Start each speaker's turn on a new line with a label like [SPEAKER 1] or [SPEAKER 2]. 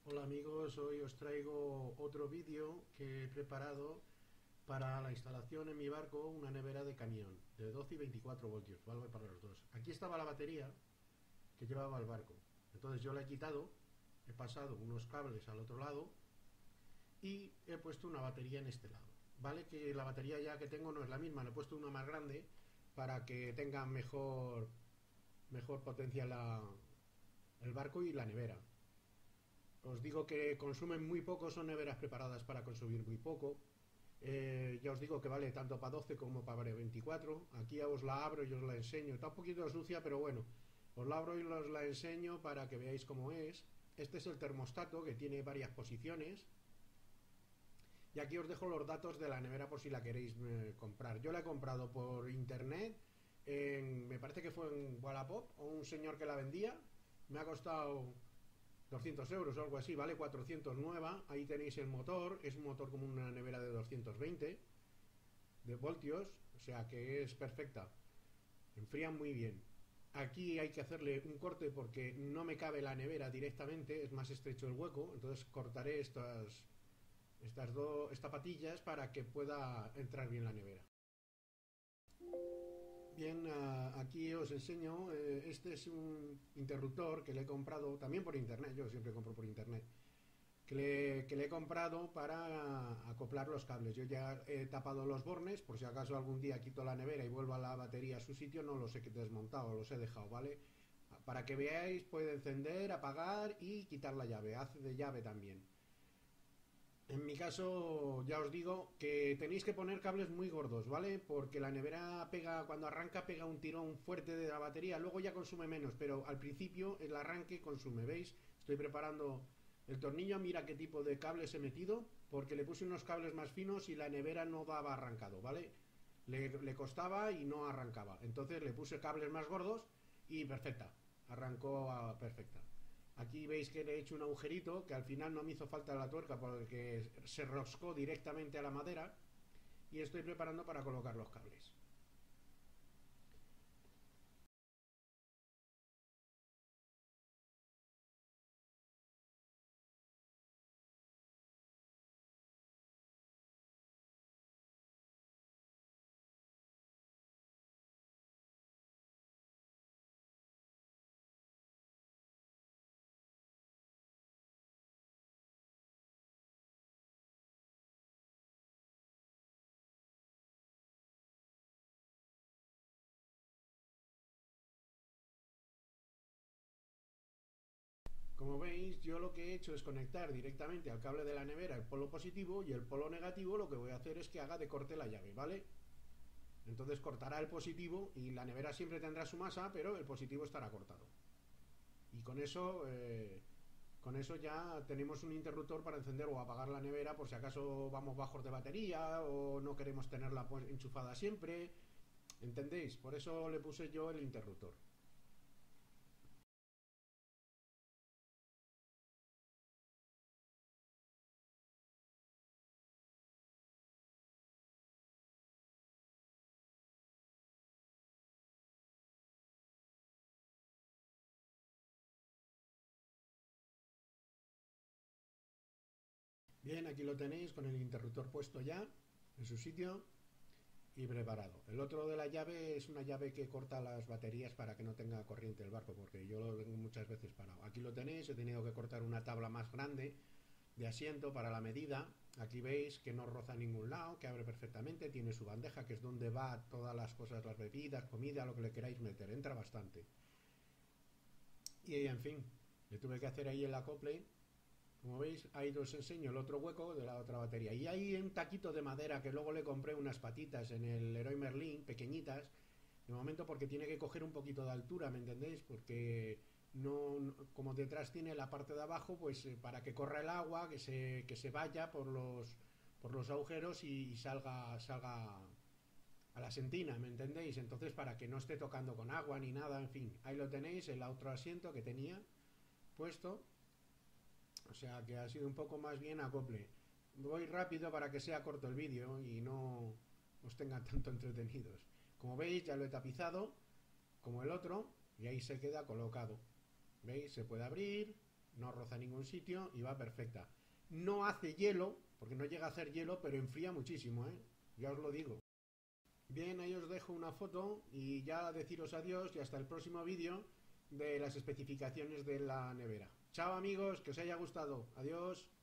[SPEAKER 1] Hola amigos, hoy os traigo otro vídeo que he preparado para la instalación en mi barco, una nevera de camión de 12 y 24 voltios, vale para los dos. Aquí estaba la batería que llevaba el barco, entonces yo la he quitado, he pasado unos cables al otro lado y he puesto una batería en este lado. Vale que la batería ya que tengo no es la misma, le he puesto una más grande para que tenga mejor potencia el barco y la nevera. Os digo que consumen muy poco, son neveras preparadas para consumir muy poco. Ya os digo que vale tanto para 12 como para 24. Aquí os la abro y os la enseño. Está un poquito sucia, pero bueno, os la abro y os la enseño para que veáis cómo es. Este es el termostato que tiene varias posiciones. Y aquí os dejo los datos de la nevera por si la queréis comprar. Yo la he comprado por internet, me parece que fue en Wallapop, o un señor que la vendía. Me ha costado 200 euros o algo así, vale 400 nueva. Ahí tenéis el motor, es un motor como una nevera de 220 de voltios, o sea que es perfecta, enfría muy bien. Aquí hay que hacerle un corte porque no me cabe la nevera directamente, es más estrecho el hueco, entonces cortaré estas patillas para que pueda entrar bien la nevera. Bien, aquí os enseño, este es un interruptor que le he comprado también por internet, yo siempre compro por internet, que le he comprado para acoplar los cables. Yo ya he tapado los bornes, por si acaso algún día quito la nevera y vuelva la batería a su sitio, no los he desmontado, los he dejado, ¿vale? Para que veáis, puede encender, apagar y quitar la llave, hace de llave también. En mi caso, ya os digo que tenéis que poner cables muy gordos, ¿vale? Porque la nevera pega, cuando arranca, pega un tirón fuerte de la batería, luego ya consume menos, pero al principio el arranque consume, ¿veis? Estoy preparando el tornillo, mira qué tipo de cables he metido, porque le puse unos cables más finos y la nevera no daba arrancado, ¿vale? Le costaba y no arrancaba. Entonces le puse cables más gordos y perfecta, arrancó perfecta. Aquí veis que le he hecho un agujerito que al final no me hizo falta la tuerca porque se roscó directamente a la madera y estoy preparando para colocar los cables. Como veis, yo lo que he hecho es conectar directamente al cable de la nevera el polo positivo y el polo negativo lo que voy a hacer es que haga de corte la llave, ¿vale? Entonces cortará el positivo y la nevera siempre tendrá su masa, pero el positivo estará cortado. Y con eso ya tenemos un interruptor para encender o apagar la nevera por si acaso vamos bajos de batería o no queremos tenerla pues enchufada siempre. ¿Entendéis? Por eso le puse yo el interruptor. Bien, aquí lo tenéis con el interruptor puesto ya en su sitio y preparado. El otro de la llave es una llave que corta las baterías para que no tenga corriente el barco, porque yo lo tengo muchas veces parado. Aquí lo tenéis, he tenido que cortar una tabla más grande de asiento para la medida. Aquí veis que no roza a ningún lado, que abre perfectamente, tiene su bandeja que es donde va todas las cosas, las bebidas, comida, lo que le queráis meter, entra bastante. Y en fin, le tuve que hacer ahí el acople. Como veis, ahí os enseño el otro hueco de la otra batería. Y hay un taquito de madera que luego le compré unas patitas en el Leroy Merlin, pequeñitas, de momento porque tiene que coger un poquito de altura, ¿me entendéis? Porque como detrás tiene la parte de abajo, pues para que corra el agua, que se vaya por los agujeros y salga a la sentina, ¿me entendéis? Entonces para que no esté tocando con agua ni nada, en fin, ahí lo tenéis, el otro asiento que tenía puesto, o sea que ha sido un poco más bien acople. Voy rápido para que sea corto el vídeo y no os tengan tanto entretenidos. Como veis ya lo he tapizado como el otro y ahí se queda colocado. ¿Veis? Se puede abrir no roza ningún sitio y va perfecta. No hace hielo, porque no llega a hacer hielo, pero enfría muchísimo, ¿eh? Ya os lo digo. Bien, ahí os dejo una foto y ya deciros adiós y hasta el próximo vídeo de las especificaciones de la nevera. Chao amigos, que os haya gustado. Adiós.